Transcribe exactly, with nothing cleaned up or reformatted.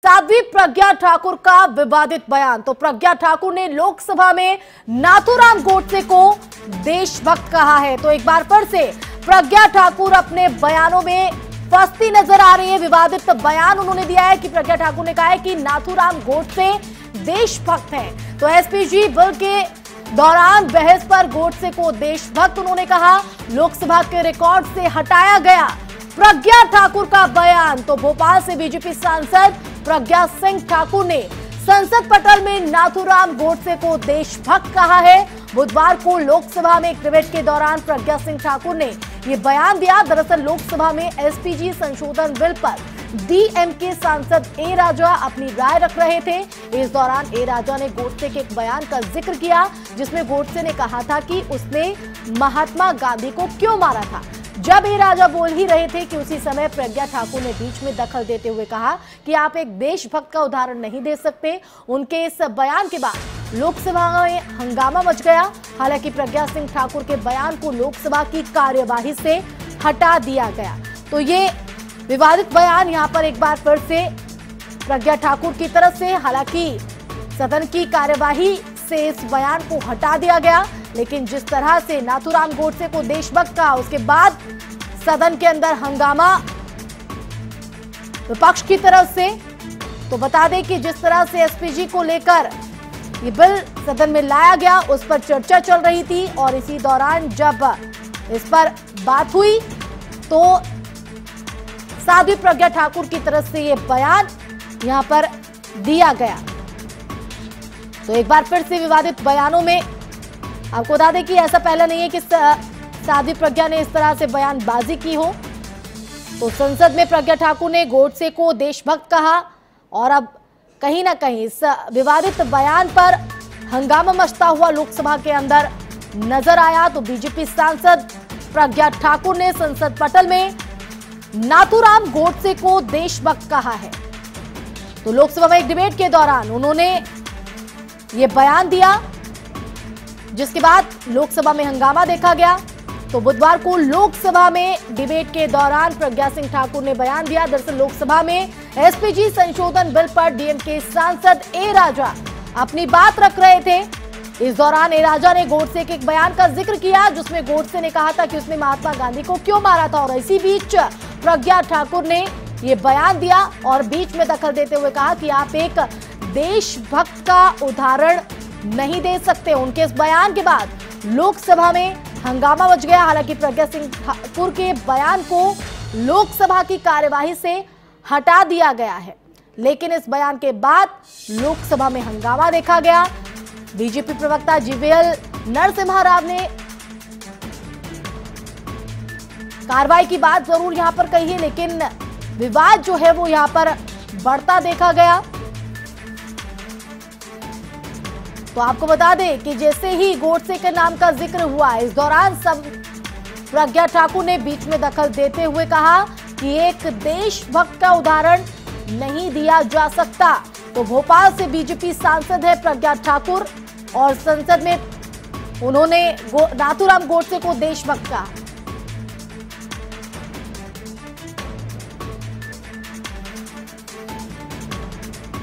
साध्वी प्रज्ञा ठाकुर का विवादित बयान। तो प्रज्ञा ठाकुर ने लोकसभा में नाथूराम गोडसे को देशभक्त कहा है। तो एक बार फिर से प्रज्ञा ठाकुर अपने बयानों में फंसती नजर आ रही है। विवादित बयान उन्होंने दिया है कि प्रज्ञा ठाकुर ने कहा है कि नाथूराम गोडसे देशभक्त हैं। तो एसपीजी बिल के दौरान बहस पर गोडसे को देशभक्त उन्होंने कहा। लोकसभा के रिकॉर्ड से हटाया गया प्रज्ञा ठाकुर का बयान। तो भोपाल से बीजेपी सांसद प्रज्ञा सिंह ठाकुर ने संसद पटल में नाथूराम गोडसे को देशभक्त कहा है। बुधवार को लोकसभा में एक डिबेट के दौरान प्रज्ञा सिंह ठाकुर ने यह बयान दिया। दरअसल लोकसभा में एसपीजी संशोधन बिल पर डीएमके सांसद ए राजा अपनी राय रख रहे थे। इस दौरान ए राजा ने गोडसे के एक बयान का जिक्र किया जिसमें गोडसे ने कहा था कि उसने महात्मा गांधी को क्यों मारा था। जब ए राजा बोल ही रहे थे कि उसी समय प्रज्ञा ठाकुर ने बीच में दखल देते हुए कहा कि आप एक देशभक्त का उदाहरण नहीं दे सकते। उनके इस बयान के बाद लोकसभा में हंगामा मच गया। हालांकि प्रज्ञा सिंह ठाकुर के बयान को लोकसभा की कार्यवाही से हटा दिया गया। तो ये विवादित बयान यहां पर एक बार फिर से प्रज्ञा ठाकुर की तरफ से, हालांकि सदन की कार्यवाही से इस बयान को हटा दिया गया, लेकिन जिस तरह से नाथूराम गोडसे को देशभक्त कहा उसके बाद सदन के अंदर हंगामा विपक्ष की तरफ से। तो बता दें कि जिस तरह से एसपीजी को लेकर ये बिल सदन में लाया गया उस पर चर्चा चल रही थी और इसी दौरान जब इस पर बात हुई तो साध्वी प्रज्ञा ठाकुर की तरफ से ये बयान यहां पर दिया गया। तो एक बार फिर से विवादित बयानों में आपको बता दें कि ऐसा पहले नहीं है कि साध्वी प्रज्ञा ने इस तरह से बयानबाजी की हो। तो संसद में प्रज्ञा ठाकुर ने गोडसे को देशभक्त कहा और अब कहीं ना कहीं इस विवादित बयान पर हंगामा मचता हुआ लोकसभा के अंदर नजर आया। तो बीजेपी सांसद प्रज्ञा ठाकुर ने संसद पटल में नाथूराम गोडसे को देशभक्त कहा है। तो लोकसभा में एक डिबेट के दौरान उन्होंने ये बयान दिया जिसके बाद लोकसभा में हंगामा देखा गया। तो बुधवार को लोकसभा में डिबेट के दौरान प्रज्ञा सिंह ठाकुर ने बयान दिया। दरअसल लोकसभा में एसपीजी संशोधन बिल पर डीएमके सांसद ए राजा अपनी बात रख रहे थे। इस दौरान ए राजा ने गोडसे के एक बयान का जिक्र किया जिसमें गोडसे ने कहा था कि उसने महात्मा गांधी को क्यों मारा था और इसी बीच प्रज्ञा ठाकुर ने ये बयान दिया और बीच में दखल देते हुए कहा कि आप एक देशभक्त का उदाहरण नहीं दे सकते। उनके इस बयान के बाद लोकसभा में हंगामा मच गया। हालांकि प्रज्ञा सिंह ठाकुर के बयान को लोकसभा की कार्यवाही से हटा दिया गया है, लेकिन इस बयान के बाद लोकसभा में हंगामा देखा गया। बीजेपी प्रवक्ता जीवीएल नरसिम्हा राव ने कार्रवाई की बात जरूर यहां पर कही है, लेकिन विवाद जो है वो यहां पर बढ़ता देखा गया। तो आपको बता दें कि जैसे ही गोडसे के नाम का जिक्र हुआ इस दौरान सब प्रज्ञा ठाकुर ने बीच में दखल देते हुए कहा कि एक देशभक्त का उदाहरण नहीं दिया जा सकता। तो भोपाल से बीजेपी सांसद है प्रज्ञा ठाकुर और संसद में उन्होंने नाथूराम गोडसे को देशभक्त कहा।